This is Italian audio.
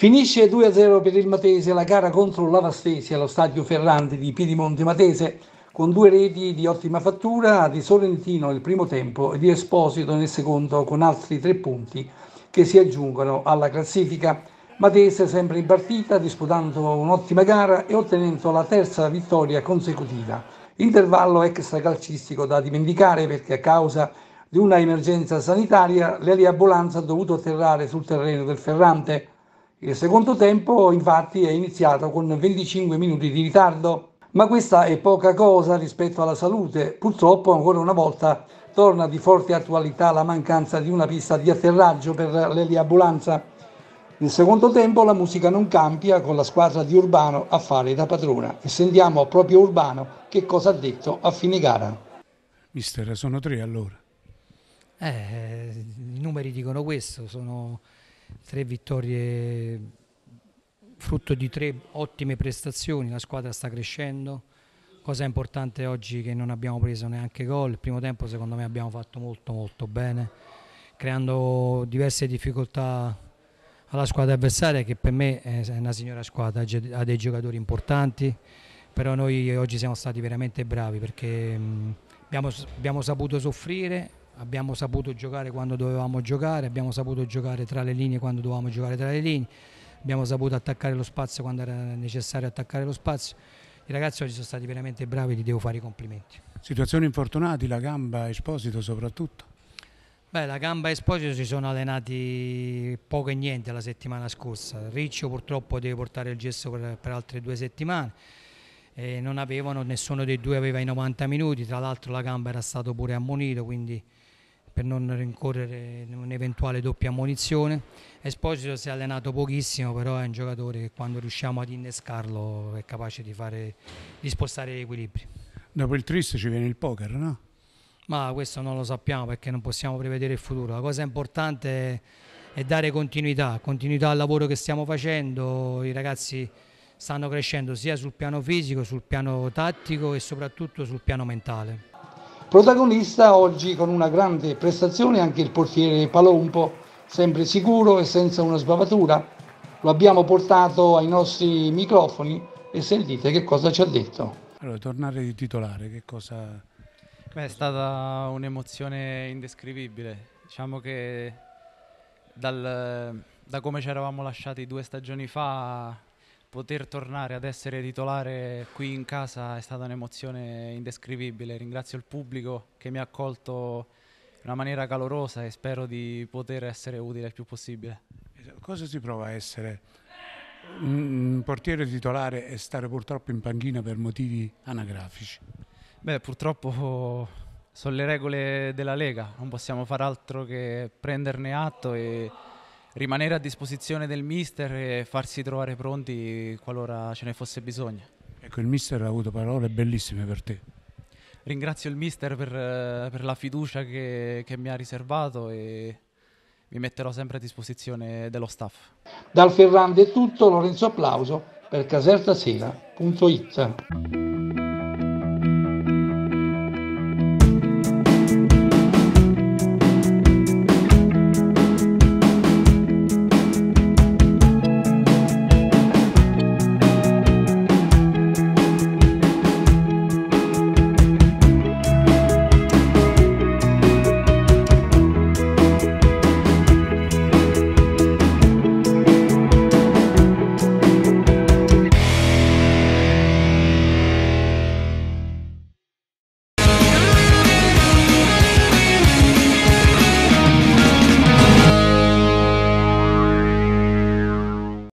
Finisce 2-0 per il Matese la gara contro l'Avastesi allo stadio Ferrante di Piedimonte Matese, con due reti di ottima fattura di Sorrentino nel primo tempo e di Esposito nel secondo, con altri 3 punti che si aggiungono alla classifica. Matese sempre in partita, disputando un'ottima gara e ottenendo la terza vittoria consecutiva. Intervallo extracalcistico da dimenticare perché a causa di una emergenza sanitaria l'eliambulanza ha dovuto atterrare sul terreno del Ferrante. Il secondo tempo infatti è iniziato con 25 minuti di ritardo, ma questa è poca cosa rispetto alla salute. Purtroppo ancora una volta torna di forte attualità la mancanza di una pista di atterraggio per l'eliambulanza. Nel secondo tempo la musica non cambia, con la squadra di Urbano a fare da padrona, e sentiamo proprio Urbano che cosa ha detto a fine gara. Mister, sono 3 allora. I numeri dicono questo, sono 3 vittorie frutto di 3 ottime prestazioni, la squadra sta crescendo. Cosa importante oggi che non abbiamo preso neanche gol. Il primo tempo secondo me abbiamo fatto molto bene, creando diverse difficoltà alla squadra avversaria, che per me è una signora squadra, ha dei giocatori importanti, però noi oggi siamo stati veramente bravi perché abbiamo saputo soffrire, abbiamo saputo giocare quando dovevamo giocare, abbiamo saputo giocare tra le linee quando dovevamo giocare tra le linee, abbiamo saputo attaccare lo spazio quando era necessario attaccare lo spazio. I ragazzi oggi sono stati veramente bravi, gli devo fare i complimenti. Situazioni infortunati, la gamba, Esposito soprattutto? Beh, la gamba e Esposito si sono allenati poco e niente la settimana scorsa. Riccio purtroppo deve portare il gesso per altre 2 settimane. Non avevano, nessuno dei due aveva i 90 minuti, tra l'altro la gamba era stato pure ammonito, quindi per non rincorrere un'eventuale doppia ammonizione. Esposito si è allenato pochissimo, però è un giocatore che quando riusciamo ad innescarlo è capace di spostare gli equilibri. Dopo il triste ci viene il poker, no? Ma questo non lo sappiamo perché non possiamo prevedere il futuro. La cosa importante è dare continuità al lavoro che stiamo facendo. I ragazzi stanno crescendo sia sul piano fisico, sul piano tattico e soprattutto sul piano mentale. Protagonista oggi con una grande prestazione anche il portiere Palompo, sempre sicuro e senza una sbavatura. Lo abbiamo portato ai nostri microfoni e sentite che cosa ci ha detto. Allora, tornare di titolare, che cosa... Beh, è stata un'emozione indescrivibile. Diciamo che da come ci eravamo lasciati 2 stagioni fa, poter tornare ad essere titolare qui in casa è stata un'emozione indescrivibile. Ringrazio il pubblico che mi ha accolto in una maniera calorosa e spero di poter essere utile il più possibile. Cosa si prova a essere un portiere titolare e stare purtroppo in panchina per motivi anagrafici? Beh, purtroppo sono le regole della Lega, non possiamo far altro che prenderne atto e rimanere a disposizione del mister e farsi trovare pronti qualora ce ne fosse bisogno. Ecco, il mister ha avuto parole bellissime per te. Ringrazio il mister per la fiducia che mi ha riservato e mi metterò sempre a disposizione dello staff. Dal Ferrante è tutto, Lorenzo Applauso per casertasera.it.